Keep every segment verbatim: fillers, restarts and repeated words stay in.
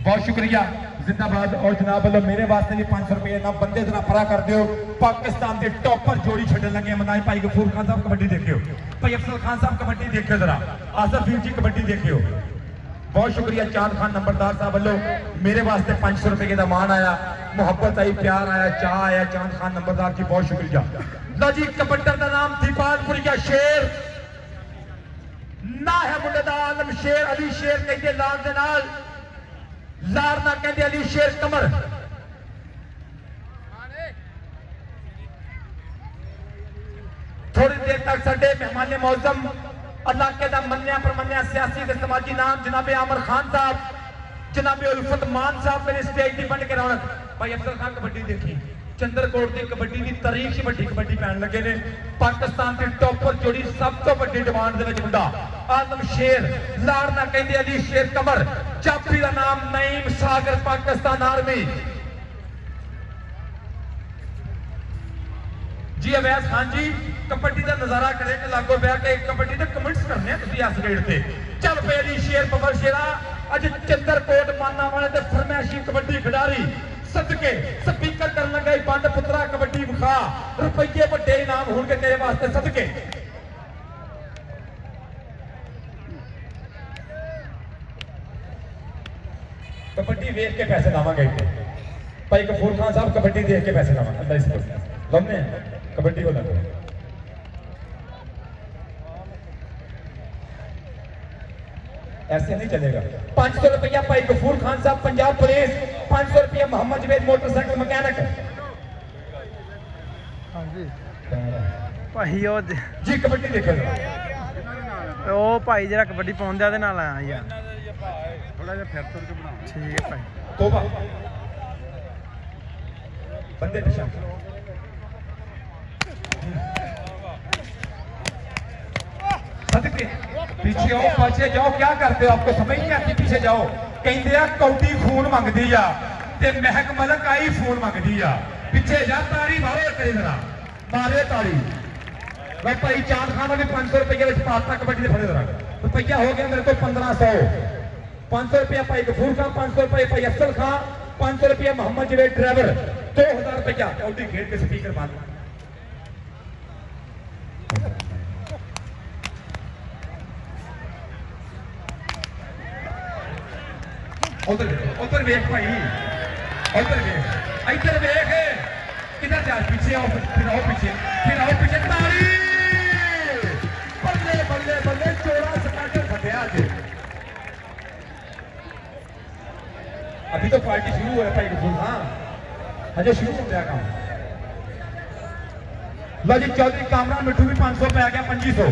बहुत शुक्रिया जिंदाबाद। और जनाब वालों मेरे वास्ते भी पांच सौ रुपये ना बंदे जरा परा कर दो। पाकिस्तान के टॉपर जोड़ी छड़न लगे मनाए भाई गफूर खान साहब कबड्डी देखियो, भाई अफसल खान साहब कबड्डी देखियो, जरा आसफ जी कबड्डी देखियो। बहुत शुक्रिया चांद खान नंबरदार साहब वालों मेरे वास्ते पांच सौ रुपए का मान आया, मोहब्बत आई, प्यार आया, चाह आया। चांद खान नंबरदार जी बहुत शुक्रिया। लो जी कबड्डर का नाम दीपालपुर का शेर ना है मुंडे दा आलम शेर अली शेर कहते लाल दे नाल लार ना कहते अली शेर कमर। थोड़ी देर तक साडे मेहमान मौजम इलाके का मन्या परमन्या सियासी समाजी नाम जनाबे आमर खान साहब, जनाबे उल्फत मान साहब मेरे स्टेज की बन के रौनक। भाई अफजल खान कबड्डी देखी, चंद्रकोट की कबड्डी की तारीख ही वड्डी कबड्डी पैन लगे ने। पाकिस्तान की टॉपर जोड़ी सब तो वड्डी डिमांड दे विच मुंडा आलम शेर लार ना कहंदे अली शेर कमर। जाफी का नाम नईम सागर पाकिस्तान आर्मी जी। अवैस खान जी कबड्डी का नजारा करे कि लागो पै के कबड्डी के कमेंट्स करने इस गेट से चल पे अली शेर बबर शेरा अज चंद्रकोट माना वाले ते फरमैशी कबड्डी खिडारी सदके स्पीकर कर लगे बंद पुत्रा कबड्डी विखा रुपये बड़े इनाम होंगे तेरे वास्ते सदके। कबड्डी देख के पैसे लावांगे भाई गफूर खान साहब कबड्डी देख के पैसे लावांगे अल्लाह इसको हमने कबड्डी को लगो ऐसे नहीं चलेगा। पांच सौ रुपया भाई गफूर खान साहब पंजाब पुलिस, पांच सौ रुपया मोहम्मद जवेद मोटरसाइकिल मैकेनिक भाई ओ जी कबड्डी देखो ओ भाई जरा कबड्डी पाउंदा दे नाल आया यार थोड़ा जिहा फिर तुर के बना ठीक है भाई तोबा बंदे पिछा सदके पीछे आओ, पीछे जाओ, क्या करते हो आपको समझ नहीं आती, पीछे जाओ। कहते हैं कौटी खून मंगदी आ ते महक मलक आई खून मंगदी आ, पीछे जा ताड़ी मारो तेरे जरा मारे ताड़ी। मैं भाई चांद खान भी पांच सौ रुपये पाता कबड्डी के फड़े जरा रुपया हो गया मेरे को पंद्रह सौ। पांच सौ रुपया भाई गफूर खान, पांच सौ रुपये भाई अफसल खान, पांच सौ रुपया मोहम्मद जवेद ड्राइवर, दो हजार रुपया कौटी घेर के स्पीकर बंद। उधर उधर वेख भाई, उधर वेख, इधर वेख, किधर जा, पीछे आओ, फिर आओ पीछे, फिर आओ पीछे, ताली बल्ले बल्ले बल्ले चौड़ा स्टार्टर फटिया आज। अभी तो पार्टी शुरू है भाई गफूर, हाँ अजय शुरू हो गया काम। लो जी चौधरी कामरान मिठू भी पांच सौ पे आ गया, पंजी सौ।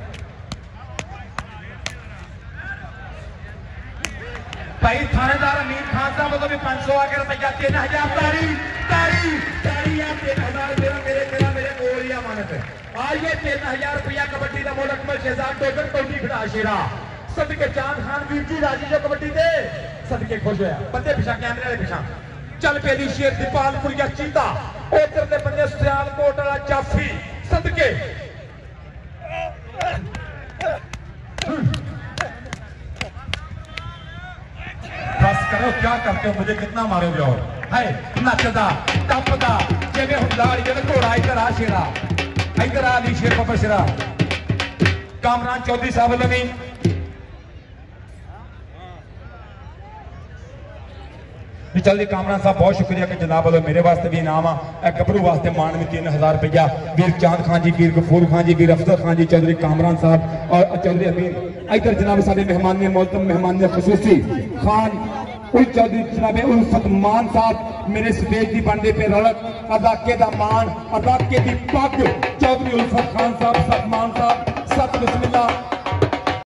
भाई थानेदार अमीर खान साहब को भी पांच सौ आकर रुपया तीन हजार तारी तारी तारी यार तीन हजार मेरा मेरे मेरा मेरे गोलियां मानत है। आज ये तीन हजार रुपया कबड्डी का मोल अकमल शहजाद टोकर कौटी खड़ा शेरा सदके चांद खान वीर जी राजी जो कबड्डी दे सदके खुश होया। बंदे पिछा कैमरे वाले पिछा चल पेली शेर दीपालपुर या चीता उधर दे बंदे सियालकोट वाला जाफी सदके बस करो क्या करते हो, मुझे कितना मारोगे और है नचदा टपदा जिवें हुंदा जिवें घोड़ा। इधर आ शेरा, इधर आ ली शेर बाबा शेरा। कामरान चौधरी साहब वालों ने चलती कामरान साहब बहुत शुक्रिया कि जनाब वालों मेरे वास्ते भी इनाम आ गबरू वास्ते मान में तीन हजार रुपया वीर चांद खान जी, वीर गफूर खान जी, वीर अफजल खान जी, चौधरी कामरान साहब और चौधरी अमीर। इधर जनाब सारे मेहमान ने मोहतरम मेहमान ने खसूसी खान उल चौधरी जनाब उल्फत मान साहब मेरे स्टेज की बनते पे रौनक अदाके का मान अदाके की पग चौधरी उल्फत खान साहब सब मान साहब सब बिस्मिल्लाह।